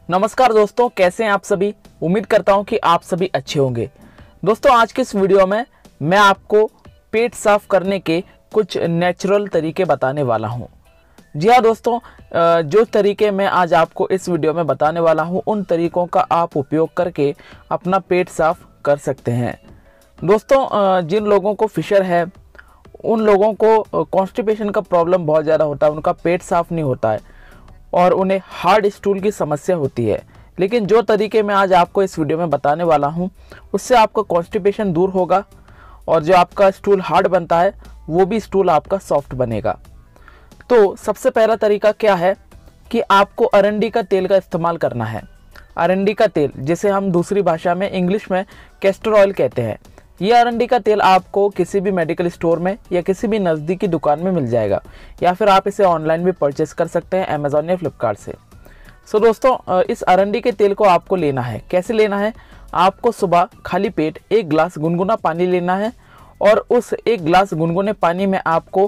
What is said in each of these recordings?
नमस्कार दोस्तों, कैसे हैं आप सभी। उम्मीद करता हूं कि आप सभी अच्छे होंगे। दोस्तों, आज के इस वीडियो में मैं आपको पेट साफ करने के कुछ नेचुरल तरीके बताने वाला हूं। जी हाँ दोस्तों, जो तरीके मैं आज आपको इस वीडियो में बताने वाला हूं, उन तरीकों का आप उपयोग करके अपना पेट साफ कर सकते हैं। दोस्तों, जिन लोगों को फिशर है उन लोगों को कॉन्स्टिपेशन का प्रॉब्लम बहुत ज़्यादा होता है, उनका पेट साफ नहीं होता है और उन्हें हार्ड स्टूल की समस्या होती है। लेकिन जो तरीके मैं आज आपको इस वीडियो में बताने वाला हूं, उससे आपका कॉन्स्टिपेशन दूर होगा और जो आपका स्टूल हार्ड बनता है वो भी स्टूल आपका सॉफ्ट बनेगा। तो सबसे पहला तरीका क्या है कि आपको अरंडी का तेल का इस्तेमाल करना है। अरंडी का तेल, जिसे हम दूसरी भाषा में इंग्लिश में कैस्टर ऑयल कहते हैं, ये अरंडी का तेल आपको किसी भी मेडिकल स्टोर में या किसी भी नज़दीकी दुकान में मिल जाएगा, या फिर आप इसे ऑनलाइन भी परचेस कर सकते हैं अमेज़ॉन या फ्लिपकार्ट से। सो दोस्तों, इस अरंडी के तेल को आपको लेना है। कैसे लेना है? आपको सुबह खाली पेट 1 गिलास गुनगुना पानी लेना है और उस 1 गिलास गुनगुने पानी में आपको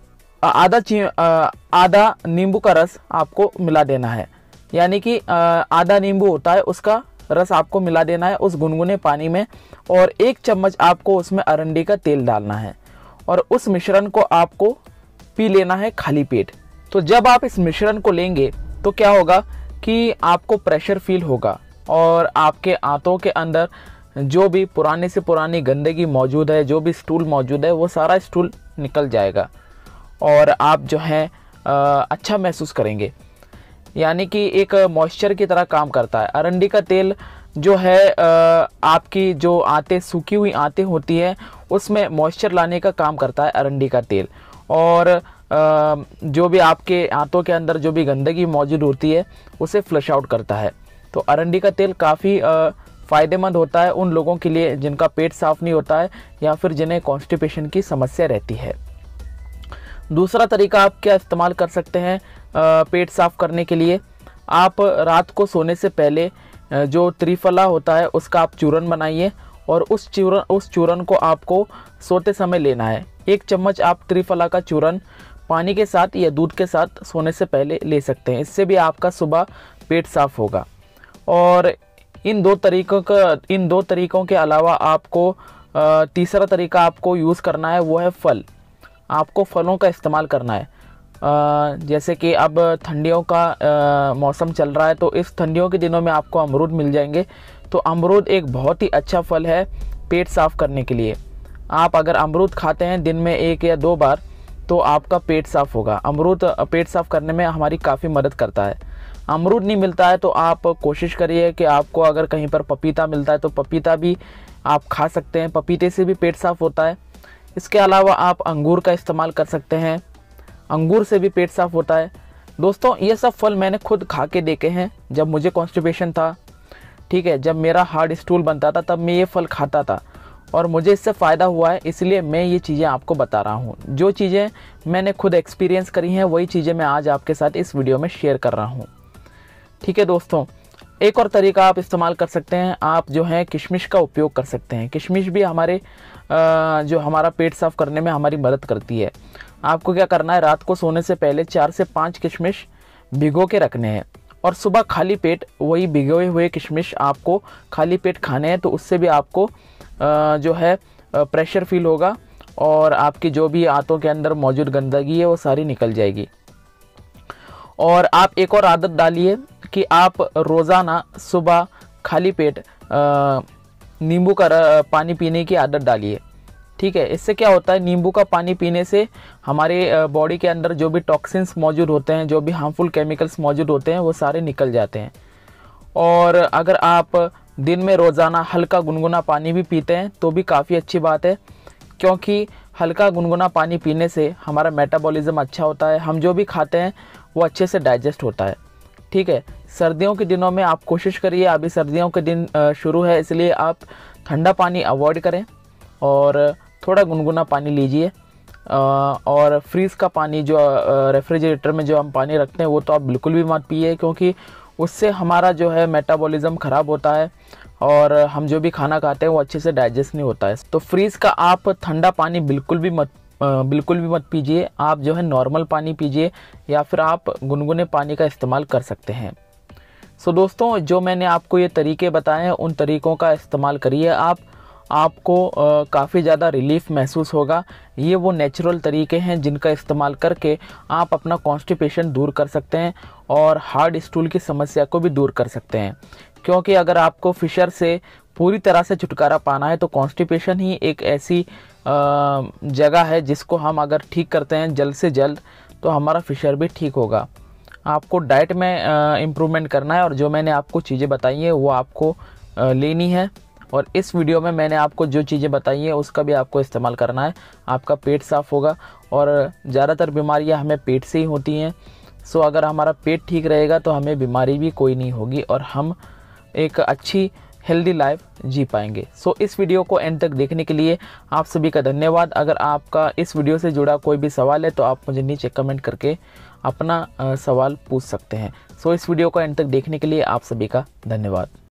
आधा नींबू का रस आपको मिला देना है। यानी कि आधा नींबू होता है, उसका रस आपको मिला देना है उस गुनगुने पानी में, और 1 चम्मच आपको उसमें अरंडी का तेल डालना है और उस मिश्रण को आपको पी लेना है खाली पेट। तो जब आप इस मिश्रण को लेंगे तो क्या होगा कि आपको प्रेशर फील होगा और आपके आंतों के अंदर जो भी पुराने से पुरानी गंदगी मौजूद है, जो भी स्टूल मौजूद है, वो सारा स्टूल निकल जाएगा और आप जो है अच्छा महसूस करेंगे। यानी कि एक मॉइस्चर की तरह काम करता है। अरंडी का तेल जो है आपकी जो आंतें, सूखी हुई आंतें होती है, उसमें मॉइस्चर लाने का काम करता है अरंडी का तेल। और जो भी आपके आंतों के अंदर जो भी गंदगी मौजूद होती है उसे फ्लश आउट करता है। तो अरंडी का तेल काफ़ी फ़ायदेमंद होता है उन लोगों के लिए जिनका पेट साफ़ नहीं होता है या फिर जिन्हें कॉन्स्टिपेशन की समस्या रहती है। दूसरा तरीका आप क्या इस्तेमाल कर सकते हैं पेट साफ करने के लिए? आप रात को सोने से पहले जो त्रिफला होता है उसका आप चूरन बनाइए और उस चूरन को आपको सोते समय लेना है। 1 चम्मच आप त्रिफला का चूरन पानी के साथ या दूध के साथ सोने से पहले ले सकते हैं। इससे भी आपका सुबह पेट साफ होगा। और इन दो तरीकों के अलावा आपको तीसरा तरीका आपको यूज़ करना है, वो है फल। आपको फलों का इस्तेमाल करना है। जैसे कि अब ठंडियों का मौसम चल रहा है, तो इस ठंडियों के दिनों में आपको अमरूद मिल जाएंगे। तो अमरूद एक बहुत ही अच्छा फल है पेट साफ़ करने के लिए। आप अगर अमरूद खाते हैं दिन में 1 या 2 बार, तो आपका पेट साफ़ होगा। अमरूद पेट साफ़ करने में हमारी काफ़ी मदद करता है। अमरूद नहीं मिलता है तो आप कोशिश करिए कि आपको अगर कहीं पर पपीता मिलता है तो पपीता भी आप खा सकते हैं। पपीते से भी पेट साफ़ होता है। इसके अलावा आप अंगूर का इस्तेमाल कर सकते हैं, अंगूर से भी पेट साफ़ होता है। दोस्तों, ये सब फल मैंने खुद खा के देखे हैं। जब मुझे कॉन्स्टिपेशन था, ठीक है, जब मेरा हार्ड स्टूल बनता था, तब मैं ये फल खाता था और मुझे इससे फ़ायदा हुआ है। इसलिए मैं ये चीज़ें आपको बता रहा हूँ। जो चीज़ें मैंने खुद एक्सपीरियंस करी हैं वही चीज़ें मैं आज आपके साथ इस वीडियो में शेयर कर रहा हूँ। ठीक है दोस्तों, एक और तरीका आप इस्तेमाल कर सकते हैं। आप जो है किशमिश का उपयोग कर सकते हैं। किशमिश भी हमारा पेट साफ़ करने में हमारी मदद करती है। आपको क्या करना है, रात को सोने से पहले 4 से 5 किशमिश भिगो के रखने हैं और सुबह खाली पेट वही भिगोए हुए किशमिश आपको खाली पेट खाने हैं। तो उससे भी आपको जो है प्रेशर फील होगा और आपकी जो भी आंतों के अंदर मौजूद गंदगी है वो सारी निकल जाएगी। और आप एक और आदत डालिए कि आप रोज़ाना सुबह खाली पेट नींबू का पानी पीने की आदत डालिए। ठीक है, इससे क्या होता है, नींबू का पानी पीने से हमारे बॉडी के अंदर जो भी टॉक्सिन्स मौजूद होते हैं, जो भी हार्मफुल केमिकल्स मौजूद होते हैं, वो सारे निकल जाते हैं। और अगर आप दिन में रोज़ाना हल्का गुनगुना पानी भी पीते हैं तो भी काफ़ी अच्छी बात है, क्योंकि हल्का गुनगुना पानी पीने से हमारा मेटाबॉलिज्म अच्छा होता है। हम जो भी खाते हैं वो अच्छे से डाइजेस्ट होता है। ठीक है, सर्दियों के दिनों में आप कोशिश करिए, अभी सर्दियों के दिन शुरू है, इसलिए आप ठंडा पानी अवॉइड करें और थोड़ा गुनगुना पानी लीजिए। और फ्रीज़ का पानी, जो रेफ्रिजरेटर में जो हम पानी रखते हैं, वो तो आप बिल्कुल भी मत पिए, क्योंकि उससे हमारा जो है मेटाबॉलिज्म ख़राब होता है और हम जो भी खाना खाते हैं वो अच्छे से डाइजेस्ट नहीं होता है। तो फ्रीज़ का आप ठंडा पानी बिल्कुल भी मत पीजिए। आप जो है नॉर्मल पानी पीजिए या फिर आप गुनगुने पानी का इस्तेमाल कर सकते हैं। सो दोस्तों, जो मैंने आपको ये तरीके बताए हैं उन तरीकों का इस्तेमाल करिए आपको काफ़ी ज़्यादा रिलीफ महसूस होगा। ये वो नेचुरल तरीके हैं जिनका इस्तेमाल करके आप अपना कॉन्स्टिपेशन दूर कर सकते हैं और हार्ड स्टूल की समस्या को भी दूर कर सकते हैं। क्योंकि अगर आपको फिशर से पूरी तरह से छुटकारा पाना है तो कॉन्स्टिपेशन ही एक ऐसी जगह है जिसको हम अगर ठीक करते हैं जल्द से जल्द तो हमारा फिशर भी ठीक होगा। आपको डाइट में इम्प्रूवमेंट करना है और जो मैंने आपको चीज़ें बताई हैं वो आपको लेनी है। और इस वीडियो में मैंने आपको जो चीज़ें बताई हैं उसका भी आपको इस्तेमाल करना है। आपका पेट साफ़ होगा और ज़्यादातर बीमारियां हमें पेट से ही होती हैं। सो अगर हमारा पेट ठीक रहेगा तो हमें बीमारी भी कोई नहीं होगी और हम एक अच्छी हेल्दी लाइफ जी पाएंगे। सो इस वीडियो को एंड तक देखने के लिए आप सभी का धन्यवाद। अगर आपका इस वीडियो से जुड़ा कोई भी सवाल है तो आप मुझे नीचे कमेंट करके अपना सवाल पूछ सकते हैं। सो इस वीडियो को एंड तक देखने के लिए आप सभी का धन्यवाद।